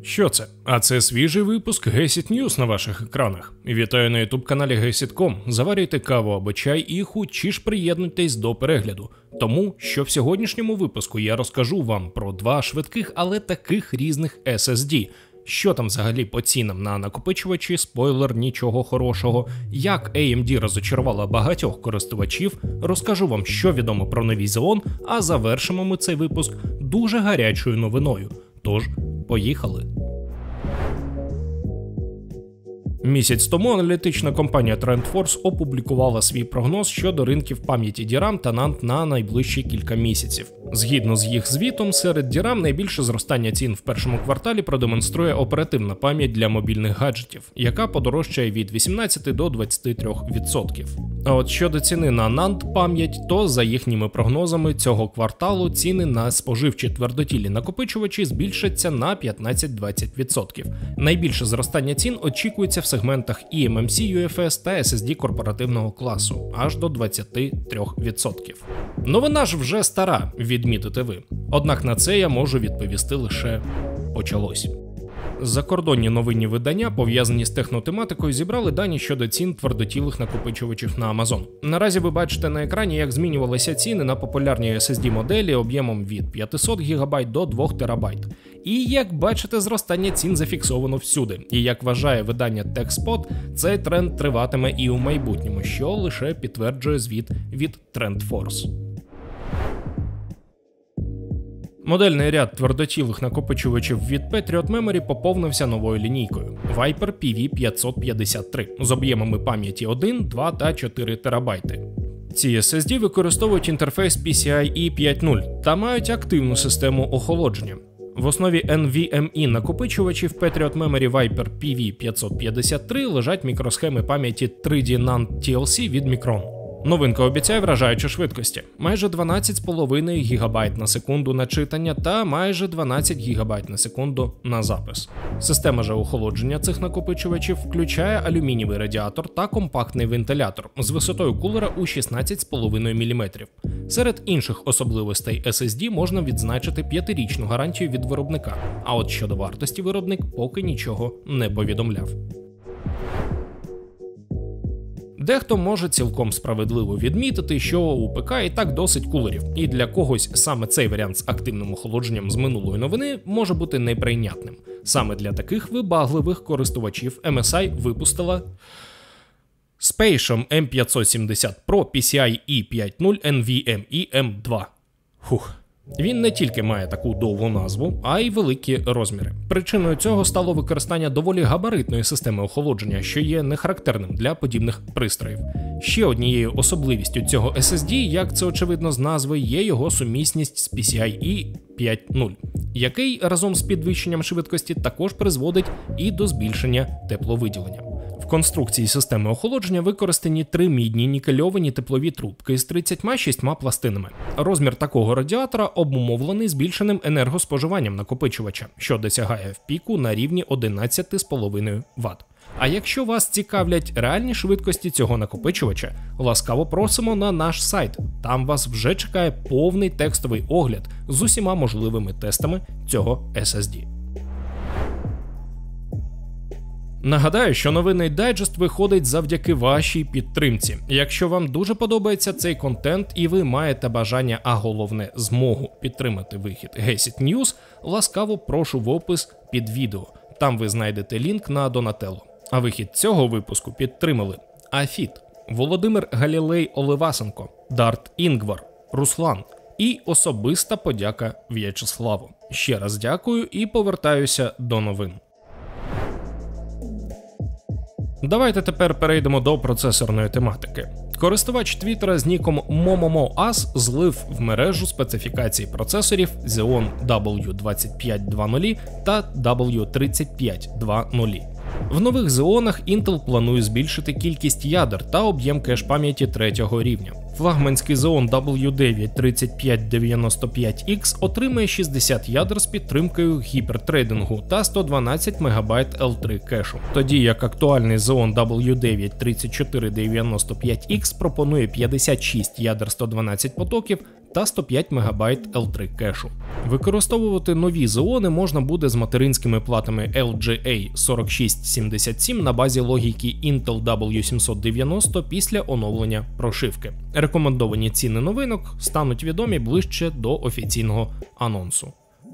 Що це? А це свіжий випуск Гесіт News на ваших екранах. Вітаю на ютуб-каналі Гесіт.com. Заварюйте каву або чай і хутчі ж приєднуйтесь до перегляду. Тому, що в сьогоднішньому випуску я розкажу вам про два швидких, але таких різних SSD. Що там взагалі по цінам на накопичувачі, спойлер, нічого хорошого, як AMD розочарувала багатьох користувачів, розкажу вам, що відомо про новий Xeon, а завершимо ми цей випуск дуже гарячою новиною. Тож, поїхали! Місяць тому аналітична компанія TrendForce опублікувала свій прогноз щодо ринків пам'яті DRAM та NAND на найближчі кілька місяців. Згідно з їх звітом, серед DRAM найбільше зростання цін в першому кварталі продемонструє оперативна пам'ять для мобільних гаджетів, яка подорожчає від 18 до 23%. А от щодо ціни на NAND пам'ять, то за їхніми прогнозами цього кварталу ціни на споживчі твердотілі накопичувачі збільшаться на 15-20%. Найбільше зростання цін очікується в сегментах eMMC, UFS та SSD корпоративного класу, аж до 23%. Новина ж вже стара, відмітите ви. Однак на це я можу відповісти лише «почалось». Закордонні новинні видання, пов'язані з технотематикою, зібрали дані щодо цін твердотілих накопичувачів на Amazon. Наразі ви бачите на екрані, як змінювалися ціни на популярні SSD-моделі об'ємом від 500 ГБ до 2 ТБ. І як бачите, зростання цін зафіксовано всюди. І як вважає видання TechSpot, цей тренд триватиме і у майбутньому, що лише підтверджує звіт від TrendForce. Модельний ряд твердотілих накопичувачів від Patriot Memory поповнився новою лінійкою Viper PV553 з об'ємами пам'яті 1, 2 та 4 ТБ. Ці SSD використовують інтерфейс PCIe 5.0 та мають активну систему охолодження. В основі NVMe накопичувачів Patriot Memory Viper PV553 лежать мікросхеми пам'яті 3D NAND TLC від Micron. Новинка обіцяє вражаючі швидкості – майже 12,5 ГБ на секунду на читання та майже 12 ГБ на секунду на запис. Система же охолодження цих накопичувачів включає алюмінієвий радіатор та компактний вентилятор з висотою кулера у 16,5 мм. Серед інших особливостей SSD можна відзначити 5-річну гарантію від виробника, а от щодо вартості виробник поки нічого не повідомляв. Дехто може цілком справедливо відмітити, що у ПК і так досить кулерів, і для когось саме цей варіант з активним охолодженням з минулої новини може бути неприйнятним. Саме для таких вибагливих користувачів MSI випустила Spatium M570 Pro PCIe 5.0 NVMe M2. Він не тільки має таку довгу назву, а й великі розміри. Причиною цього стало використання доволі габаритної системи охолодження, що є нехарактерним для подібних пристроїв. Ще однією особливістю цього SSD, як це очевидно з назви, є його сумісність з PCIe 5.0, який разом з підвищенням швидкості також призводить і до збільшення тепловиділення. В конструкції системи охолодження використані 3 мідні нікельовані теплові трубки з 36 пластинами. Розмір такого радіатора обумовлений збільшеним енергоспоживанням накопичувача, що досягає в піку на рівні 11,5 Вт. А якщо вас цікавлять реальні швидкості цього накопичувача, ласкаво просимо на наш сайт. Там вас вже чекає повний текстовий огляд з усіма можливими тестами цього SSD. Нагадаю, що новинний дайджест виходить завдяки вашій підтримці. Якщо вам дуже подобається цей контент і ви маєте бажання, а головне змогу підтримати вихід Гесіт News, ласкаво прошу в опис під відео. Там ви знайдете лінк на Donatello. А вихід цього випуску підтримали Афіт, Володимир Галілей Оливасенко, Дарт Інгвар, Руслан і особиста подяка В'ячеславу. Ще раз дякую і повертаюся до новин. Давайте тепер перейдемо до процесорної тематики. Користувач Твіттера з ніком MomomoAs злив в мережу специфікації процесорів Xeon W2520 та W3520. В нових Xeon'ах Intel планує збільшити кількість ядер та об'єм кеш-пам'яті 3-го рівня. Флагманський Xeon W9-3595X отримає 60 ядер з підтримкою гіпертрейдингу та 112 МБ L3 кешу, тоді як актуальний Xeon W9-3495X пропонує 56 ядер 112 потоків та 105 МБ L3 кешу. Використовувати нові Xeon можна буде з материнськими платами LGA4677 на базі логіки Intel W790 після оновлення прошивки. Рекомендовані ціни новинок стануть відомі ближче до офіційного анонсу.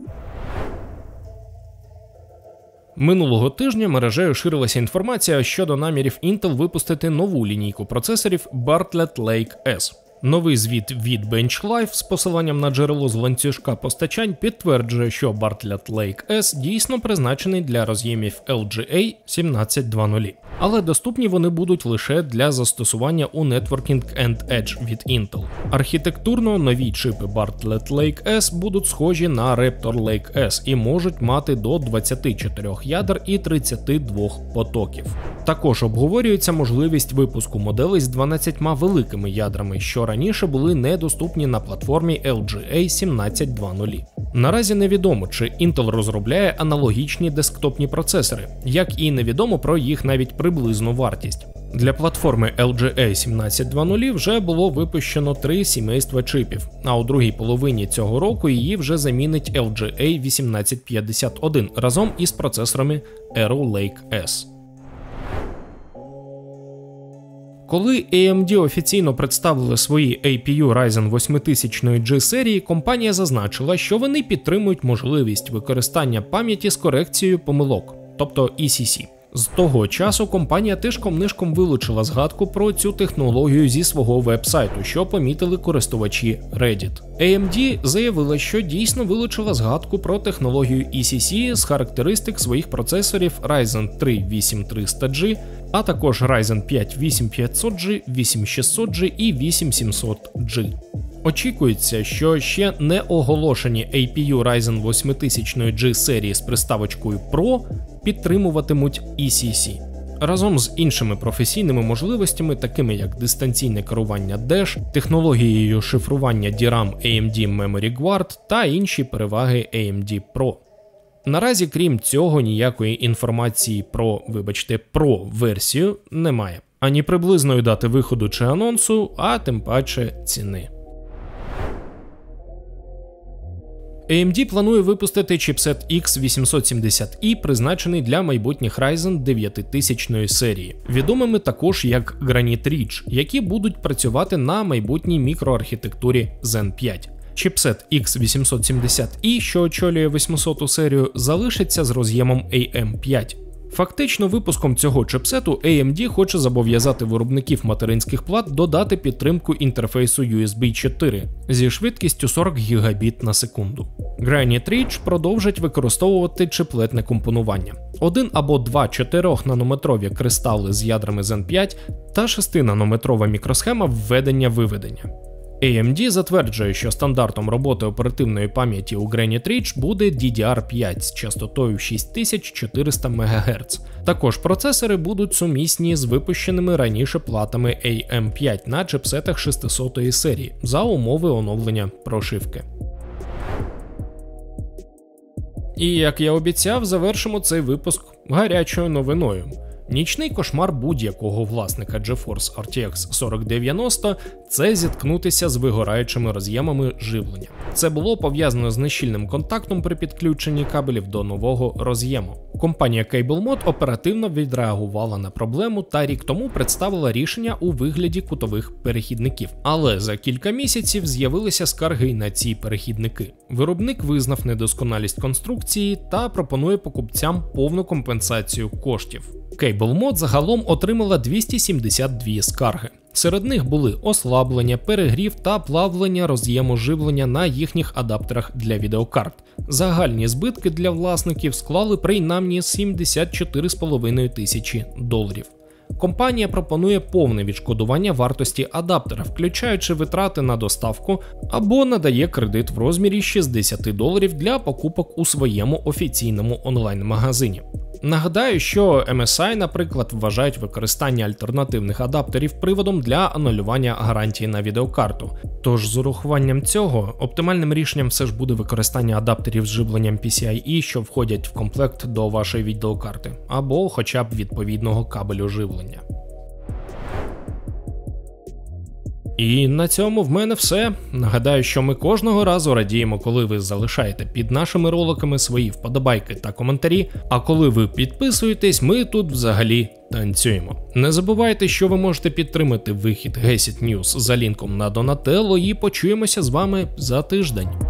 Минулого тижня мережею ширилася інформація щодо намірів Intel випустити нову лінійку процесорів Bartlett Lake S. Новий звіт від BenchLife з посиланням на джерело з ланцюжка постачань підтверджує, що Bartlett Lake S дійсно призначений для роз'ємів LGA 17.2.0. Але доступні вони будуть лише для застосування у Networking and Edge від Intel. Архітектурно нові чипи Bartlett Lake S будуть схожі на Raptor Lake S і можуть мати до 24 ядер і 32 потоків. Також обговорюється можливість випуску моделей з 12 великими ядрами, що раніше були недоступні на платформі LGA 17.2.0. Наразі невідомо, чи Intel розробляє аналогічні десктопні процесори, як і невідомо про їх навіть приблизну вартість. Для платформи LGA 17.2.0 вже було випущено 3 сімейства чипів, а у другій половині цього року її вже замінить LGA 1851 разом із процесорами Arrow Lake S. Коли AMD офіційно представили свої APU Ryzen 8000 G серії, компанія зазначила, що вони підтримують можливість використання пам'яті з корекцією помилок, тобто ECC. З того часу компанія тишком-нишком вилучила згадку про цю технологію зі свого веб-сайту, що помітили користувачі Reddit. AMD заявила, що дійсно вилучила згадку про технологію ECC з характеристик своїх процесорів Ryzen 3 8300G, а також Ryzen 5 8500G, 8600G і 8700G. Очікується, що ще не оголошені APU Ryzen 8000 G серії з приставочкою Pro підтримуватимуть ECC. Разом з іншими професійними можливостями, такими як дистанційне керування Dash, технологією шифрування DRAM AMD Memory Guard та інші переваги AMD Pro. Наразі, крім цього, ніякої інформації про версію немає. Ані приблизної дати виходу чи анонсу, а тим паче ціни. AMD планує випустити чіпсет X870i, призначений для майбутніх Ryzen 9000 серії, відомими також як Granite Ridge, які будуть працювати на майбутній мікроархітектурі Zen 5. Чіпсет X870i, що очолює 800 серію, залишиться з роз'ємом AM5. Фактично, випуском цього чипсету AMD хоче зобов'язати виробників материнських плат додати підтримку інтерфейсу USB 4 зі швидкістю 40 Гбіт на секунду. Granite Ridge продовжить використовувати чиплетне компонування. 1 або 2 4-нанометрові кристали з ядрами Zen 5 та 6-нанометрова мікросхема введення-виведення. AMD затверджує, що стандартом роботи оперативної пам'яті у Granite Ridge буде DDR5 з частотою 6400 МГц. Також процесори будуть сумісні з випущеними раніше платами AM5 на чипсетах 600 серії за умови оновлення прошивки. І як я обіцяв, завершимо цей випуск гарячою новиною. Нічний кошмар будь-якого власника GeForce RTX 4090 – це зіткнутися з вигораючими роз'ємами живлення. Це було пов'язано з нещільним контактом при підключенні кабелів до нового роз'єму. Компанія CableMod оперативно відреагувала на проблему та рік тому представила рішення у вигляді кутових перехідників. Але за кілька місяців з'явилися скарги на ці перехідники. Виробник визнав недосконалість конструкції та пропонує покупцям повну компенсацію коштів. CableMod загалом отримала 272 скарги. Серед них були ослаблення, перегрів та плавлення роз'єму живлення на їхніх адаптерах для відеокарт. Загальні збитки для власників склали принаймні $74,5 тисячі. Компанія пропонує повне відшкодування вартості адаптера, включаючи витрати на доставку, або надає кредит в розмірі $60 для покупок у своєму офіційному онлайн-магазині. Нагадаю, що MSI, наприклад, вважають використання альтернативних адаптерів приводом для анулювання гарантії на відеокарту. Тож з урахуванням цього, оптимальним рішенням все ж буде використання адаптерів з живленням PCIe, що входять в комплект до вашої відеокарти, або хоча б відповідного кабелю живлення. І на цьому в мене все. Нагадаю, що ми кожного разу радіємо, коли ви залишаєте під нашими роликами свої вподобайки та коментарі, а коли ви підписуєтесь, ми тут взагалі танцюємо. Не забувайте, що ви можете підтримати вихід Гесіт News за лінком на Donatello, і почуємося з вами за тиждень.